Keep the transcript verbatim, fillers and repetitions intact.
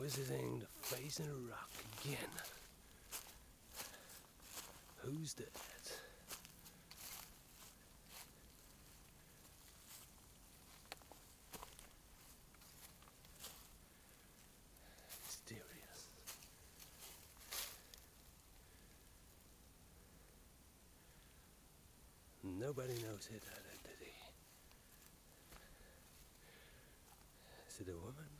visiting the face in the rock again. Who's that? Mysterious. Nobody knows his identity. Is it a woman?